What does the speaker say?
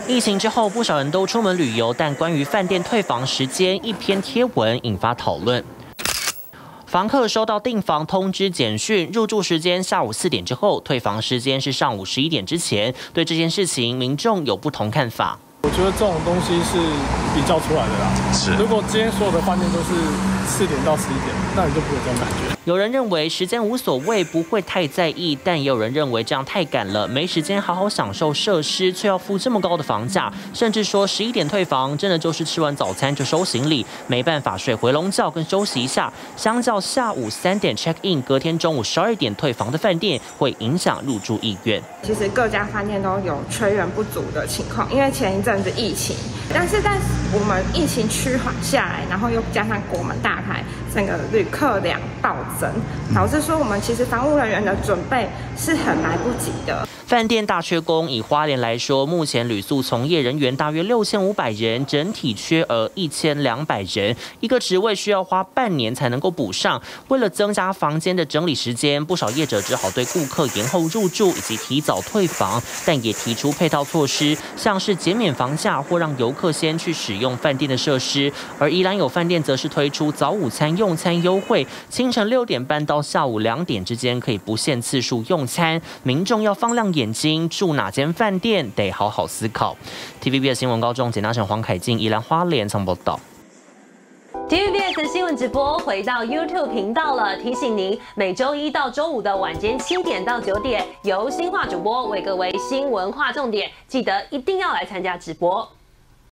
疫情之后，不少人都出门旅游，但关于饭店退房时间，一篇贴文引发讨论。房客收到订房通知简讯，入住时间下午4点之后，退房时间是上午11点之前。对这件事情，民众有不同看法。 我觉得这种东西是比较出来的啦。是，如果今天所有的饭店都是4点到11点，那你就不会有这种感觉。 有人认为时间无所谓，不会太在意，但也有人认为这样太赶了，没时间好好享受设施，却要付这么高的房价，甚至说11点退房，真的就是吃完早餐就收行李，没办法睡回笼觉跟休息一下。相较下午3点 check in， 隔天中午12点退房的饭店，会影响入住意愿。 其实各家饭店都有缺员不足的情况，因为前一阵子疫情，但是我们疫情趋缓下来，然后又加上国门大开，整个旅客量暴增，导致说我们其实房务人员的准备是很来不及的。 饭店大缺工，以花莲来说，目前旅宿从业人员大约6500人，整体缺额1200人，一个职位需要花半年才能够补上。为了增加房间的整理时间，不少业者只好对顾客延后入住以及提早退房，但也提出配套措施，像是减免房价或让游客先去使用饭店的设施。而宜兰有饭店则是推出早午餐用餐优惠，清晨6点半到下午2点之间可以不限次数用餐，民众要放亮眼睛，住哪间饭店得好好思考。TVBS 新闻高中简大成、黄凯进、宜兰花莲曾报道。 TVBS 新闻直播回到 YouTube 频道了，提醒您每周1到周5的晚间7点到9点，由新化主播为各位新闻划重点，记得一定要来参加直播。